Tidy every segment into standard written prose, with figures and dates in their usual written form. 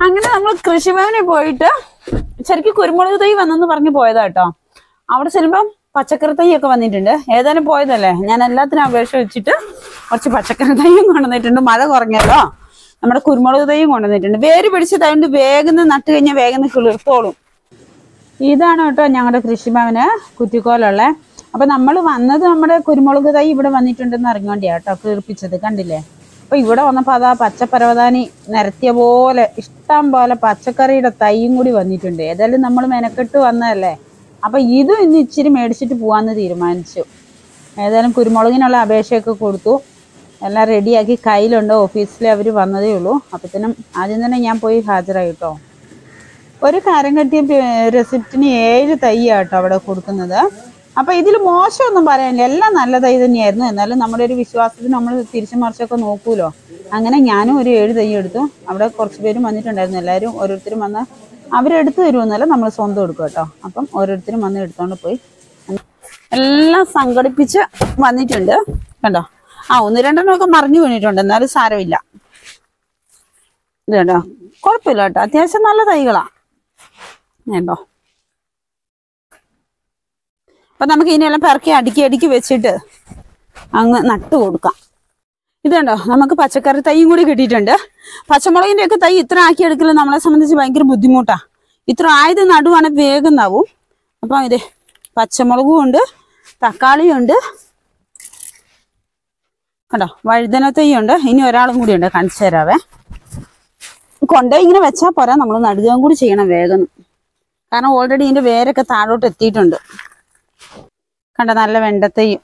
അങ്ങനെ നമ്മൾ കൃഷിഭവനിൽ പോയിട്ട് ശരിക്കും കുരുമുളക് തൈ വന്നെന്ന് പറഞ്ഞു പോയതാ കേട്ടോ. അവിടെ ചെല്ലുമ്പം പച്ചക്കറി തൈ ഒക്കെ വന്നിട്ടുണ്ട്. ഏതായാലും പോയതല്ലേ, ഞാൻ എല്ലാത്തിനും അപേക്ഷ വെച്ചിട്ട് കുറച്ച് പച്ചക്കറി തൈയും കൊണ്ടുവന്നിട്ടുണ്ട്. മഴ കുറഞ്ഞല്ലോ, നമ്മുടെ കുരുമുളക് തൈയും കൊണ്ടുവന്നിട്ടുണ്ട്. വേര് പിടിച്ചതായതുകൊണ്ട് വേഗം നട്ട് കഴിഞ്ഞാൽ വേഗം കിളിർത്തോളും. ഇതാണ് കേട്ടോ ഞങ്ങളുടെ കൃഷിഭവന് കുറ്റിക്കോലുള്ള. അപ്പൊ നമ്മൾ വന്നത് നമ്മുടെ കുരുമുളക് തൈ ഇവിടെ വന്നിട്ടുണ്ടെന്ന് അറിഞ്ഞോണ്ടിയാ കേട്ടോ കിളിർപ്പിച്ചത്. കണ്ടില്ലേ? അപ്പൊ ഇവിടെ വന്നപ്പോ അതാ പച്ചപ്പരവതാനി നിരത്തിയ പോലെ ഇഷ്ടം പോലെ പച്ചക്കറിയുടെ തൈയും കൂടി വന്നിട്ടുണ്ട്. ഏതായാലും നമ്മൾ മെനക്കെട്ട് വന്നതല്ലേ, അപ്പൊ ഇതും ഇന്ന് ഇച്ചിരി മേടിച്ചിട്ട് പോവാന്ന് തീരുമാനിച്ചു. ഏതായാലും കുരുമുളകിനുള്ള അപേക്ഷയൊക്കെ കൊടുത്തു, എല്ലാം റെഡിയാക്കി കയ്യിലുണ്ട്. ഓഫീസിൽ അവർ വന്നതേ ഉള്ളൂ. അപ്പത്തിനും ആദ്യം തന്നെ ഞാൻ പോയി ഹാജരായി കേട്ടോ. ഒരു കരം കെട്ടിയ റെസിപ്റ്റിന് 7 തൈയാട്ടോ അവിടെ കൊടുക്കുന്നത്. അപ്പൊ ഇതിൽ മോശമൊന്നും പറയാനില്ല, എല്ലാം നല്ല തൈ തന്നെയായിരുന്നു. എന്നാലും നമ്മുടെ ഒരു വിശ്വാസത്തിന് നമ്മൾ തിരിച്ചു മറിച്ചൊക്കെ നോക്കൂലോ. അങ്ങനെ ഞാനും ഒരു 7 തൈ എടുത്തു. അവിടെ കുറച്ച് പേരും വന്നിട്ടുണ്ടായിരുന്നു. എല്ലാവരും ഓരോരുത്തരും വന്ന് അവരെടുത്ത് തരുമെന്നല്ല, നമ്മൾ സ്വന്തം എടുക്കും കേട്ടോ. അപ്പം ഓരോരുത്തരും വന്ന് എടുത്തോണ്ട് പോയി എല്ലാം സംഘടിപ്പിച്ച് വന്നിട്ടുണ്ട്. കണ്ടോ? 1-2 ഒക്കെ മറിഞ്ഞു വീണിട്ടുണ്ട്, എന്നാലും സാരമില്ല. ഇത് കേട്ടോ, കുഴപ്പമില്ല കേട്ടോ, അത്യാവശ്യം നല്ല തൈകളാ കേട്ടോ. അപ്പൊ നമുക്ക് ഇതിനെല്ലാം പിറക്കി അടുക്കി വെച്ചിട്ട് അങ്ങ് നട്ടു കൊടുക്കാം. ഇത് കണ്ടോ, നമുക്ക് പച്ചക്കറി തൈയും കൂടി കിട്ടിയിട്ടുണ്ട്. പച്ചമുളകിന്റെ ഒക്കെ തൈ ഇത്ര ആക്കി എടുക്കൽ നമ്മളെ സംബന്ധിച്ച് ഭയങ്കര ബുദ്ധിമുട്ടാ. ഇത്ര ആയത് നടുവാണ് വേഗം നാവും. അപ്പൊ ഇത് പച്ചമുളകും ഉണ്ട്, തക്കാളിയും ഉണ്ട് കണ്ടോ, വഴുതന തൈയുണ്ട്. ഇനി ഒരാളും കൂടി ഉണ്ട്, കാണിച്ചു തരാവേ. കൊണ്ടേ ഇങ്ങനെ വെച്ചാൽ പോരാ, നമ്മൾ നടുകയും കൂടി ചെയ്യണം വേഗം. കാരണം ഓൾറെഡി ഇതിന്റെ വേരൊക്കെ താഴോട്ട് എത്തിയിട്ടുണ്ട്. കണ്ടോ, നല്ല വെണ്ടത്തൈയും.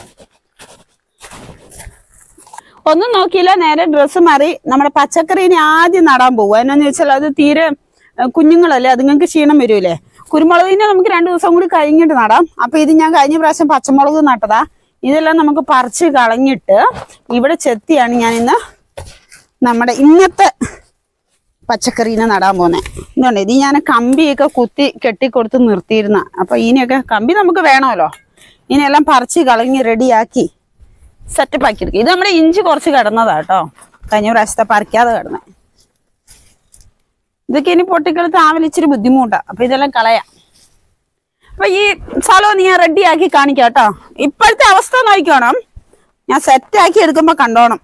ഒന്നും നോക്കിയില്ല, നേരെ ഡ്രസ്സ് മാറി നമ്മുടെ പച്ചക്കറീനെ ആദ്യം നടാൻ പോകും. എന്നാന്ന് വെച്ചാൽ അത് തീരെ കുഞ്ഞുങ്ങളല്ലേ, അതുങ്ങൾക്ക് ക്ഷീണം വരൂലേ. കുരുമുളകിനെ നമുക്ക് 2 ദിവസം കൂടി കഴിഞ്ഞിട്ട് നടാം. അപ്പൊ ഇത് ഞാൻ കഴിഞ്ഞ പ്രാവശ്യം പച്ചമുളക് നട്ടതാ. ഇതെല്ലാം നമുക്ക് പറിച്ച് കളഞ്ഞിട്ട് ഇവിടെ ചെത്തിയാണ് ഞാൻ ഇന്ന് നമ്മുടെ ഇന്നത്തെ പച്ചക്കറീനെ നടാൻ പോകുന്നത്. എന്തുകൊണ്ട് ഇത് ഞാൻ കമ്പിയൊക്കെ കുത്തി കെട്ടിക്കൊടുത്ത് നിർത്തിയിരുന്ന. അപ്പൊ ഇതിനെയൊക്കെ കമ്പി നമുക്ക് വേണമല്ലോ. ഇതിനെല്ലാം പറിച്ച് കളഞ്ഞ് റെഡിയാക്കി സെറ്റപ്പ് ആക്കി എടുക്കുക. ഇത് നമ്മുടെ ഇഞ്ചി കുറച്ച് കിടന്നതാ കേട്ടോ, കഴിഞ്ഞ പ്രാവശ്യത്തെ പറിക്കാതെ കിടന്നേ. ഇതൊക്കെ ഇനി പൊട്ടിക്കളത്ത് ആവലിച്ചിരി ബുദ്ധിമുട്ടാ. അപ്പൊ ഇതെല്ലാം കളയാം. അപ്പൊ ഈ സ്ഥലം ഞാൻ റെഡിയാക്കി കാണിക്കാം കേട്ടോ. ഇപ്പോഴത്തെ അവസ്ഥ നോക്കണം, ഞാൻ സെറ്റാക്കി എടുക്കുമ്പോ കണ്ടോണം.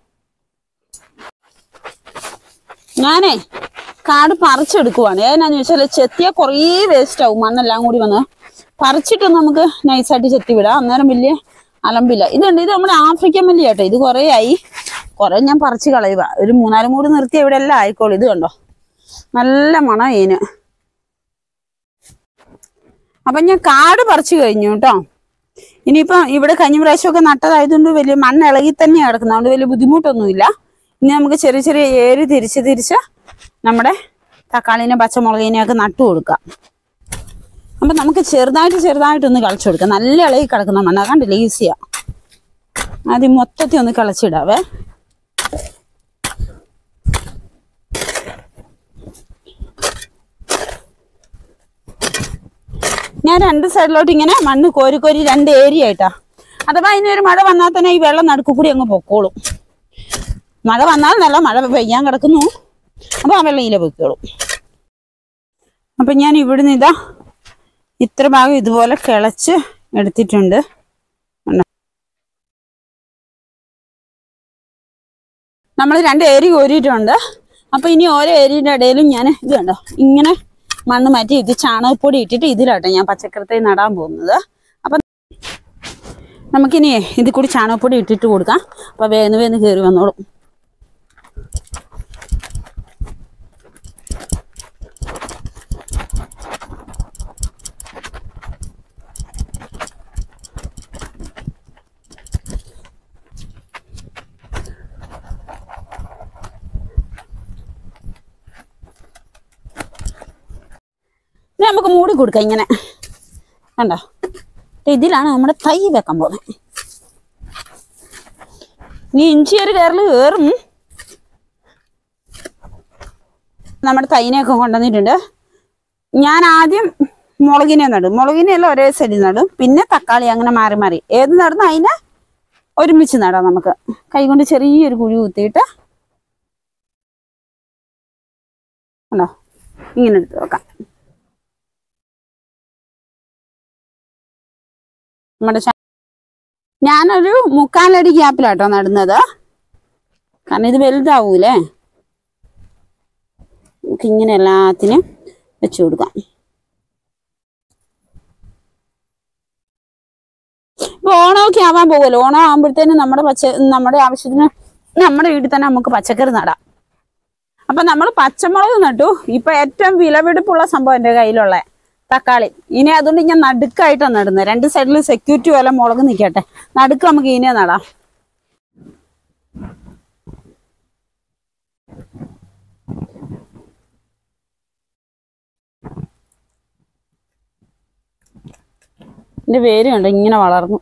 ഞാനേ കാട് പറിച്ചെടുക്കുവാണ്. ഏതെന്നാന്ന് ചോദിച്ചാൽ ചെത്തിയാൽ കുറേ വേസ്റ്റ് ആവും, മണ്ണെല്ലാം കൂടി വന്ന്. പറിച്ചിട്ട് നമുക്ക് നൈസായിട്ട് ചെത്തി വിടാം, അന്നേരം വലിയ അലമ്പില്ല. ഇതുണ്ട്, ഇത് നമ്മുടെ ആഫ്രിക്കൻ മല്ലി കേട്ടോ. ഇത് കുറേ ആയി, കുറെ ഞാൻ പറിച്ച് കളയുക. ഒരു 3-4 മൂട് നിർത്തി ഇവിടെ എല്ലാം ആയിക്കോളും. ഇത് കണ്ടോ, നല്ല മണം ഇതിന്. അപ്പൊ ഞാൻ കാട് പറിച്ചു കഴിഞ്ഞു കേട്ടോ. ഇനിയിപ്പം ഇവിടെ കഴിഞ്ഞ പ്രാവശ്യമൊക്കെ നട്ടതായതുകൊണ്ട് വലിയ മണ്ണ് ഇളകി തന്നെ കിടക്കുന്നത്, അതുകൊണ്ട് വലിയ ബുദ്ധിമുട്ടൊന്നുമില്ല. ഇനി നമുക്ക് ചെറിയ ചെറിയ ഏര് തിരിച്ച് നമ്മുടെ തക്കാളിനെ പച്ചമുളകിനെയൊക്കെ നട്ടു കൊടുക്കാം. അപ്പൊ നമുക്ക് ചെറുതായിട്ടൊന്ന് കളിച്ചു കൊടുക്കാം. നല്ല ഇളകി കിടക്കുന്ന മണ്ണ കണ്ടില്ല, ഈസിയാ. ആദ്യം മൊത്തത്തിൽ ഒന്ന് കളിച്ചിടാവേ. ഞാൻ 2 സൈഡിലോട്ട് ഇങ്ങനെ മണ്ണ് കോരി 2 ഏരിയ ആയിട്ടാ. അഥവാ ഇതിനൊരു മഴ വന്നാൽ തന്നെ ഈ വെള്ളം നടുക്ക് കൂടി അങ്ങ് പൊക്കോളും. മഴ വന്നാൽ നല്ല മഴ പെയ്യാൻ കിടക്കുന്നു, അപ്പൊ ആ വെള്ളം ഇതിലെ പൊയ്ക്കോളും. അപ്പൊ ഞാൻ ഇവിടുന്ന് ഇതാ ഇത്ര ഭാഗം ഇതുപോലെ കിളച്ച് എടുത്തിട്ടുണ്ട്. നമ്മൾ 2 ഏരി കോരിയിട്ടുണ്ട്. അപ്പൊ ഇനി ഓരോ ഏരിയയുടെ ഇടയിലും ഞാൻ ഇത് കണ്ടോ ഇങ്ങനെ മണ്ണ് മാറ്റി ഇത് ചാണകപ്പൊടി ഇട്ടിട്ട് ഇതിലാട്ടെ ഞാൻ പച്ചക്കറി നടാൻ പോകുന്നത്. അപ്പൊ നമുക്കിനി ഇതിൽ കൂടി ചാണകപ്പൊടി ഇട്ടിട്ട് കൊടുക്കാം. അപ്പൊ വേന്ന് കയറി വന്നോളും. നമുക്ക് മൂടി കൊടുക്കാം ഇങ്ങനെ കണ്ടോ. ഇതിലാണ് നമ്മുടെ തൈ വെക്കാൻ പോകുന്നത്. ഇനി ഇഞ്ചി ഒരു കയറും. നമ്മുടെ തൈനെയൊക്കെ കൊണ്ടുവന്നിട്ടുണ്ട്. ഞാൻ ആദ്യം മുളകിനെ നടും, മുളകിനെല്ലാം ഒരേ സൈഡിൽ നടും, പിന്നെ തക്കാളി, അങ്ങനെ മാറി ഏത് നടുന്ന അതിനെ ഒരുമിച്ച് നടാം. നമുക്ക് കൈ കൊണ്ട് ചെറിയൊരു കുഴി കുത്തിയിട്ട് കണ്ടോ, ഇങ്ങനെ എടുത്ത് വെക്കാം. നമ്മുടെ ഞാനൊരു 3/4 അടി ഗ്യാപ്പിലാട്ടോ നടുന്നത്, കാരണം ഇത് വലുതാവൂലേ. നമുക്ക് ഇങ്ങനെ എല്ലാത്തിനും വെച്ചു കൊടുക്കാം. ഇപ്പൊ ഓണമൊക്കെ ആവാൻ പോകുമല്ലോ. ഓണം ആകുമ്പോഴത്തേനും നമ്മുടെ ആവശ്യത്തിന് നമ്മുടെ വീട്ടിൽ തന്നെ നമുക്ക് പച്ചക്കറി നടാം. അപ്പൊ നമ്മൾ പച്ചമുളക് നട്ടു. ഇപ്പൊ ഏറ്റവും വിലപിടിപ്പുള്ള സംഭവം എൻ്റെ കയ്യിലുള്ള തക്കാളി. ഇനി അതുകൊണ്ട് ഞാൻ നടുക്കായിട്ടാണ് നടുന്നത്. 2 സൈഡിൽ സെക്യൂരിറ്റി പോലെ മുളക് നിൽക്കട്ടെ, നടുക്ക് നമുക്ക് ഇനിയെ നടാം. എൻ്റെ വേര് കണ്ടോ ഇങ്ങനെ വളർന്നു.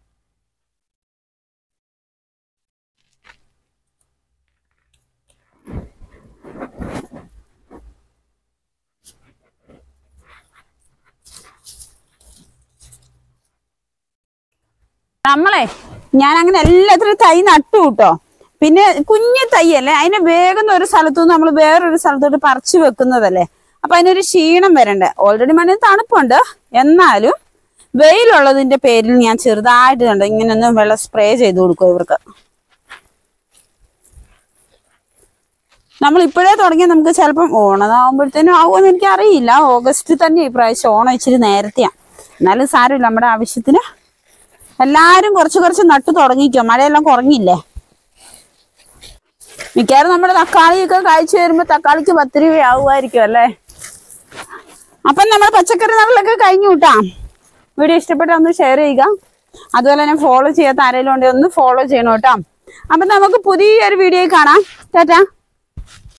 ഞാൻ അങ്ങനെ എല്ലാത്തിനും തൈ നട്ടു കേട്ടോ. പിന്നെ കുഞ്ഞു തൈയല്ലേ, അതിനെ വേഗം ഒരു സ്ഥലത്തുനിന്ന് നമ്മൾ വേറൊരു സ്ഥലത്തോട്ട് പറിച്ചു വെക്കുന്നതല്ലേ. അപ്പൊ അതിനൊരു ക്ഷീണം വരണ്ടേ. ഓൾറെഡി മണ്ണിന് തണുപ്പുണ്ട്, എന്നാലും വെയിലുള്ളതിന്റെ പേരിൽ ഞാൻ ചെറുതായിട്ട് കണ്ടോ ഇങ്ങനെ ഒന്ന് വെള്ളം സ്പ്രേ ചെയ്ത് കൊടുക്കും ഇവർക്ക്. നമ്മൾ ഇപ്പോഴേ തുടങ്ങിയാൽ നമുക്ക് ചിലപ്പം ഓണമാകുമ്പോഴത്തേനും ആവുമെന്ന് എനിക്ക് അറിയില്ല. ഓഗസ്റ്റ് തന്നെ ഈ പ്രാവശ്യം ഓണം ഇച്ചിരി നേരത്തെയാണ്. എന്നാലും സാരമില്ല, നമ്മുടെ ആവശ്യത്തിന് എല്ലാരും കുറച്ച് നട്ടു തുടങ്ങിക്കോ. മഴയെല്ലാം കുറഞ്ഞില്ലേ. മിക്കവാറും നമ്മുടെ തക്കാളിയൊക്കെ കായ്ച്ചു വരുമ്പോ തക്കാളിക്ക് 10 രൂപ ആവുമായിരിക്കും അല്ലേ. അപ്പം നമ്മുടെ പച്ചക്കറി നടലൊക്കെ കഴിഞ്ഞു കൂട്ടാ. വീഡിയോ ഇഷ്ടപ്പെട്ട ഒന്ന് ഷെയർ ചെയ്യുക. അതുപോലെ തന്നെ ഫോളോ ചെയ്യാത്ത ആരെങ്കിലും ഉണ്ടെങ്കിൽ ഒന്ന് ഫോളോ ചെയ്യണം കേട്ടോ. അപ്പൊ നമുക്ക് പുതിയൊരു വീഡിയോ കാണാം. ടാറ്റാ.